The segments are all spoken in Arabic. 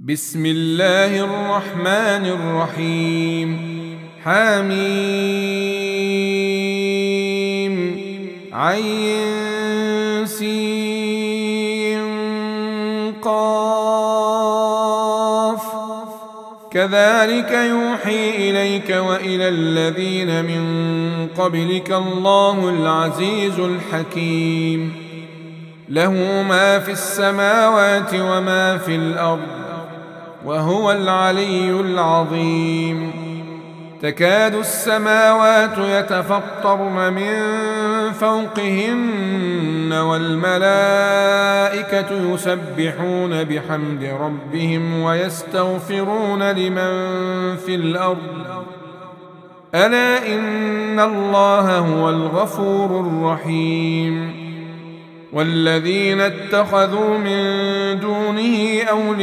بسم الله الرحمن الرحيم حميم عين سين قاف كذلك يوحي إليك وإلى الذين من قبلك الله العزيز الحكيم له ما في السماوات وما في الأرض وهو العلي العظيم تكاد السماوات يتفطرن من فوقهن والملائكة يسبحون بحمد ربهم ويستغفرون لمن في الأرض ألا إن الله هو الغفور الرحيم والذين اتخذوا من دونه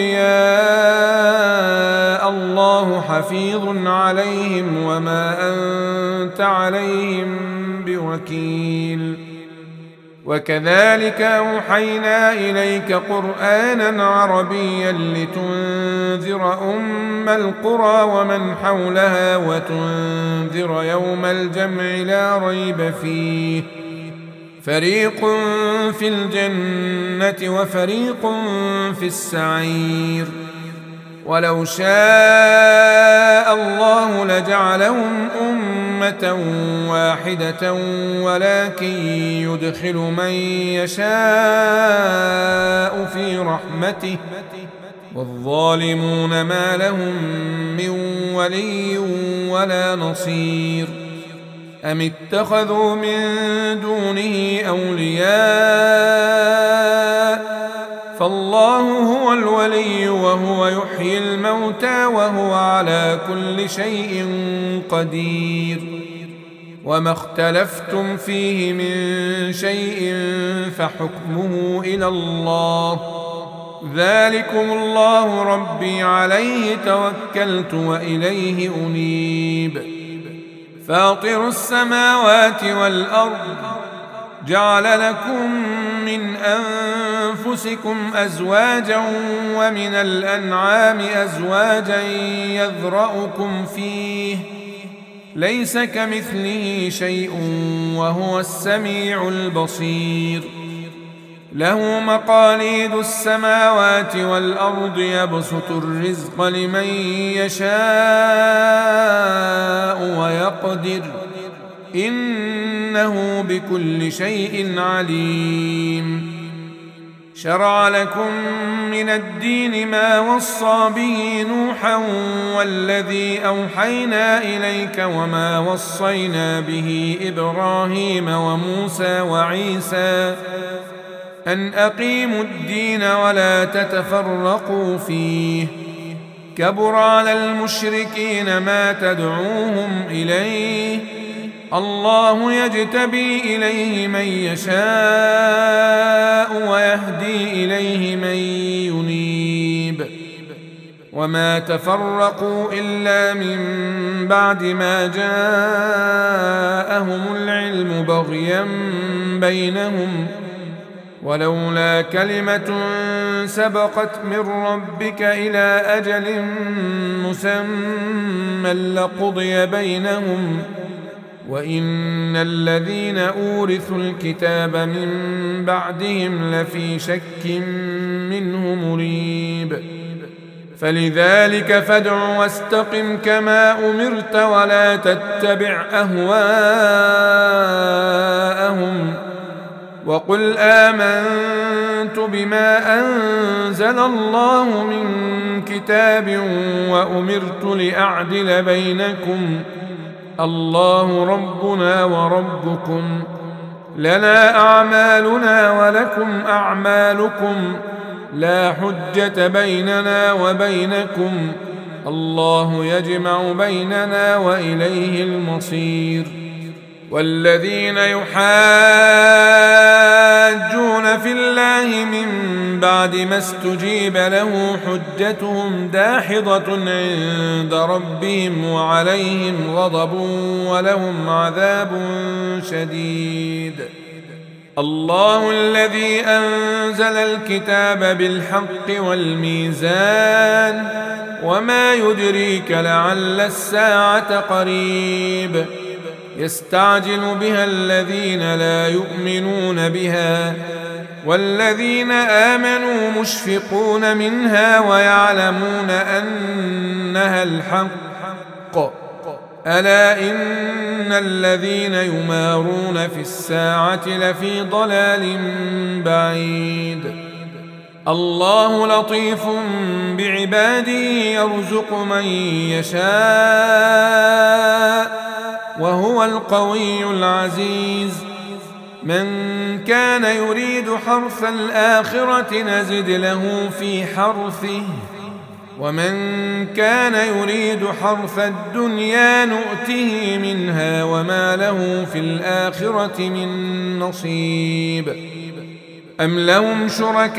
أولياء الله حفيظ عليهم وما أنت عليهم بوكيل وكذلك أوحينا إليك قرآنا عربيا لتنذر أم القرى ومن حولها وتنذر يوم الجمع لا ريب فيه فريق في الجنة وفريق في السعير ولو شاء الله لجعلهم أمة واحدة ولكن يدخل من يشاء في رحمته والظالمون ما لهم من ولي ولا نصير أم اتخذوا من دونه أولياء فالله هو الولي وهو يحيي الموتى وهو على كل شيء قدير وما اختلفتم فيه من شيء فحكمه إلى الله ذلكم الله ربي عليه توكلت وإليه أنيب فاطر السماوات والأرض جعل لكم من أنفسكم أزواجا ومن الأنعام أزواجا يذرأكم فيه ليس كمثله شيء وهو السميع البصير له مقاليد السماوات والأرض يبسط الرزق لمن يشاء ويقدر إنه بكل شيء عليم شرع لكم من الدين ما وصى به نوحا والذي أوحينا إليك وما وصينا به إبراهيم وموسى وعيسى أن أقيموا الدين ولا تتفرقوا فيه كبر على المشركين ما تدعوهم إليه الله يجتبي إليه من يشاء ويهدي إليه من ينيب وما تفرقوا إلا من بعد ما جاءهم العلم بغيا بينهم ولولا كلمة سبقت من ربك إلى أجل مسمى لقضي بينهم وإن الذين أورثوا الكتاب من بعدهم لفي شك منه مريب فلذلك فادع واستقم كما أمرت ولا تتبع أهواءهم وقل آمنت بما أنزل الله من كتاب وأمرت لأعدل بينكم الله ربنا وربكم لنا أعمالنا ولكم أعمالكم لا حجة بيننا وبينكم الله يجمع بيننا وإليه المصير والذين يحاجون في الله من بعد ما استجيب له حجتهم داحضة عند ربهم وعليهم غضب ولهم عذاب شديد الله الذي أنزل الكتاب بالحق والميزان وما يدريك لعل الساعة قريب يستعجل بها الذين لا يؤمنون بها والذين آمنوا مشفقون منها ويعلمون أنها الحق ألا إن الذين يمارون في الساعة لفي ضلال بعيد الله لطيف بعباده يرزق من يشاء وهو القوي العزيز من كان يريد حرث الآخرة نزد له في حرثه ومن كان يريد حرث الدنيا نؤته منها وما له في الآخرة من نصيب أم لهم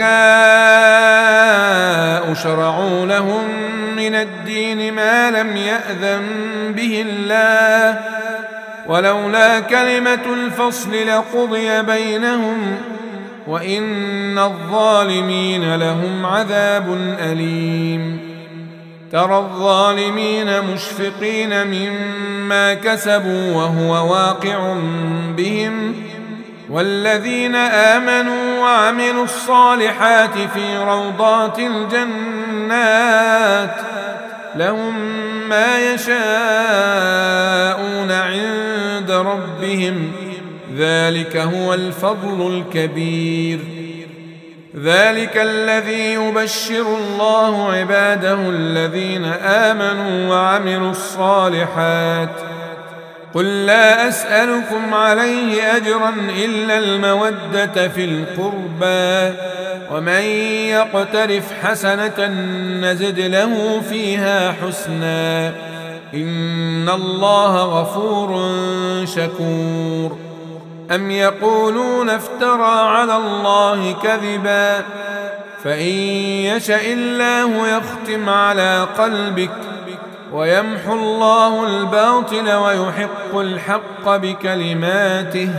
شركاء شرعوا لهم من الدين ما لم يأذن به الله ولولا كلمة الفصل لقضي بينهم وإن الظالمين لهم عذاب أليم ترى الظالمين مشفقين مما كسبوا وهو واقع بهم والذين آمنوا وعملوا الصالحات في روضات الجنات لهم ما يشاءون عند ربهم ذلك هو الفضل الكبير ذلك الذي يبشر الله عباده الذين آمنوا وعملوا الصالحات قل لا أسألكم عليه أجرا إلا المودة في القربى ومن يقترف حسنة نزد له فيها حسنا إن الله غفور شكور أم يقولون افترى على الله كذبا فإن يشأ الله يختم على قلبك ويمحو الله الباطل ويحق الحق بكلماته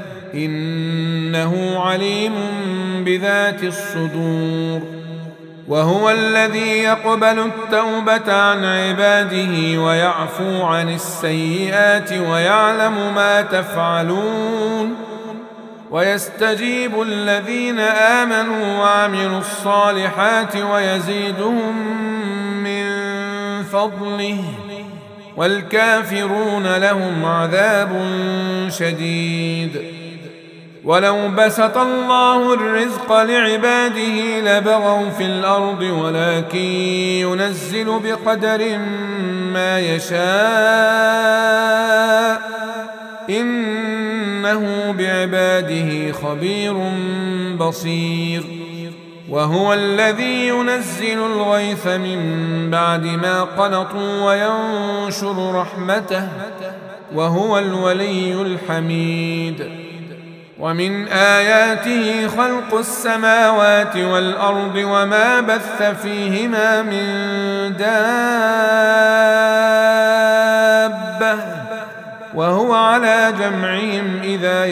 إنه عليم بذات الصدور وهو الذي يقبل التوبة عن عباده ويعفو عن السيئات ويعلم ما تفعلون ويستجيب الذين آمنوا وعملوا الصالحات ويزيدهم من فضله والكافرون لهم عذاب شديد ولو بسط الله الرزق لعباده لبغوا في الأرض ولكن ينزل بقدر ما يشاء إنه بعباده خبير بصير وهو الذي ينزل الغيث من بعد ما قنطوا وينشر رحمته وهو الولي الحميد ومن آياته خلق السماوات والأرض وما بث فيهما من دابة وهو على جمعهم إذا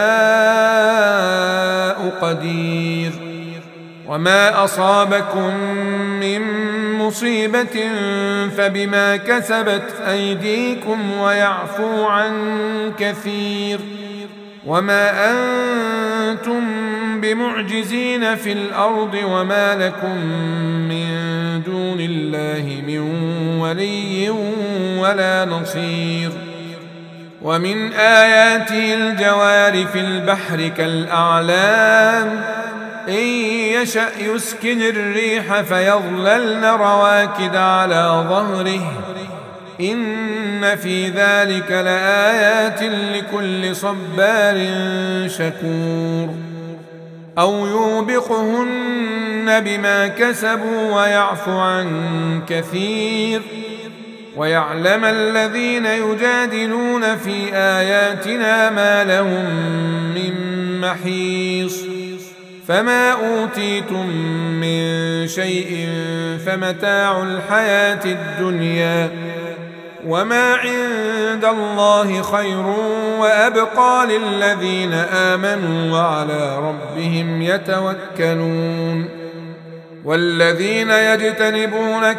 يشاء قدير وما أصابكم من مصيبة فبما كسبت أيديكم ويعفو عن كثير وما أنتم بمعجزين في الأرض وما لكم من دون الله من ولي ولا نصير ومن آياته الجوار في البحر كالأعلام إن يشأ يسكن الريح فيظللن رواكد على ظهره إن في ذلك لآيات لكل صبار شكور أو يوبقهن بما كسبوا ويعفو عن كثير ويعلم الذين يجادلون في آياتنا ما لهم من محيص فما أوتيتم من شيء فمتاع الحياة الدنيا وما عند الله خير وأبقى للذين آمنوا وعلى ربهم يتوكلون والذين يجتنبون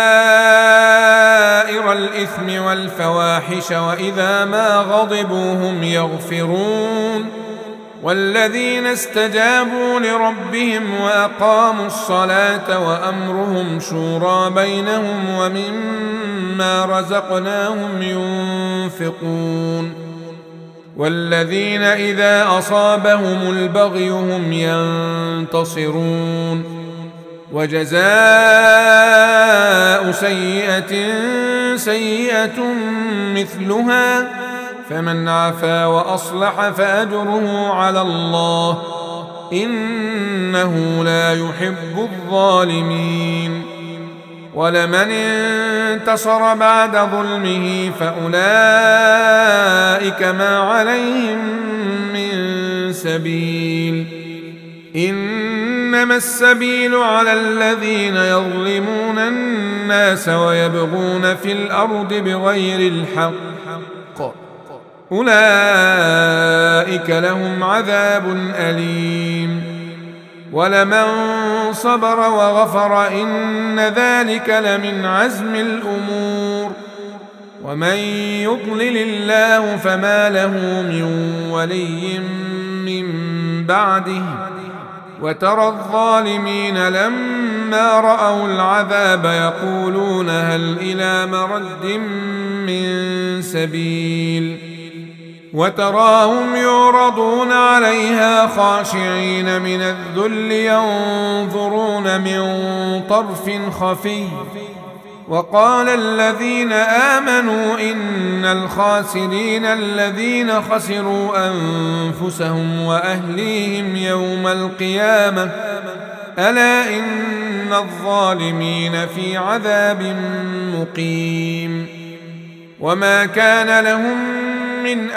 كبائر الإثم والفواحش وإذا ما غضبوا هم يغفرون والذين استجابوا لربهم وأقاموا الصلاة وأمرهم شورى بينهم ومما رزقناهم ينفقون والذين إذا أصابهم البغي هم ينتصرون وجزاء سيئة سيئة مثلها فمن عفا وأصلح فأجره على الله إنه لا يحب الظالمين ولمن انتصر بعد ظلمه فأولئك ما عليهم من سبيل إنما السبيل على الذين يظلمون الناس ويبغون في الأرض بغير الحق أولئك لهم عذاب أليم ولمن صبر وغفر إن ذلك لمن عزم الأمور ومن يضلل الله فما له من ولي من بعده وترى الظالمين لما رأوا العذاب يقولون هل إلى مرد من سبيل وتراهم يعرضون عليها خاشعين من الذل ينظرون من طرف خفي وقال الذين آمنوا إن الخاسرين الذين خسروا أنفسهم وأهليهم يوم القيامة ألا إن الظالمين في عذاب مقيم وما كان لهم من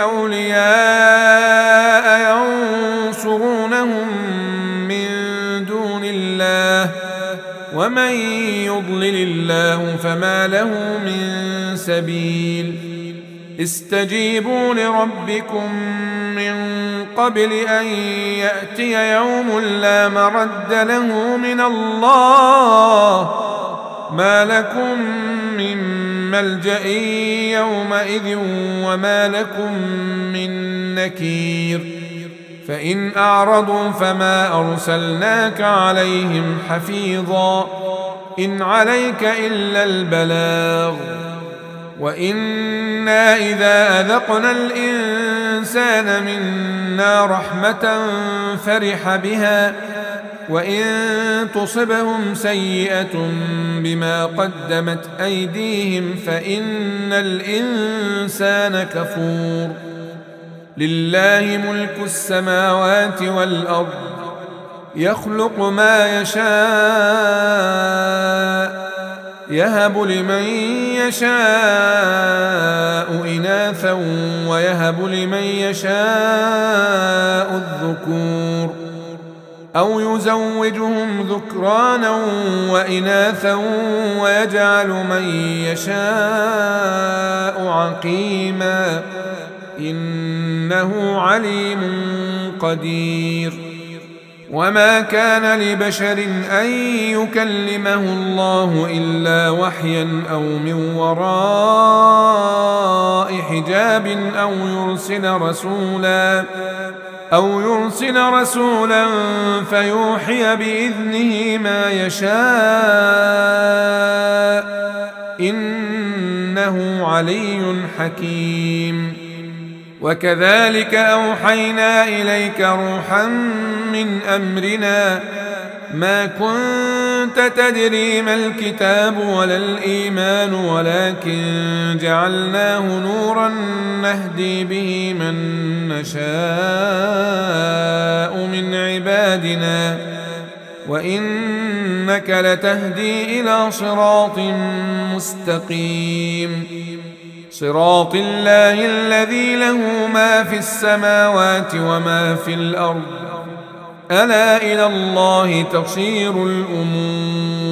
أولياء ينصرونهم من دون الله ومن يضلل الله فما له من سبيل استجيبوا لربكم من قبل أن يأتي يوم لا مرد له من الله ما لكم من ملجأ يومئذ وما لكم من نكير فإن أعرضوا فما أرسلناك عليهم حفيظا إن عليك إلا البلاغ وإنا إذا أذقنا الإنسان منا رحمة فرح بها وإن تصبهم سيئة بما قدمت أيديهم فإن الإنسان كفور لله ملك السماوات والأرض يخلق ما يشاء يهب لمن يشاء إناثا ويهب لمن يشاء الذكور أو يزوجهم ذكرانا وإناثا ويجعل من يشاء عقيما إنه عليم قدير وما كان لبشر أن يكلمه الله إلا وحيا أو من وراء حجاب أو يرسل رسولا فيوحي بإذنه ما يشاء إنه علي حكيم وكذلك أوحينا إليك روحا من أمرنا ما كنت تدري ما الكتاب ولا الإيمان ولكن جعلناه نورا نهدي به من نشاء من عبادنا وإنك لتهدي إلى صراط مستقيم صراط الله الذي له ما في السماوات وما في الأرض ألا إلى الله تصير الأمور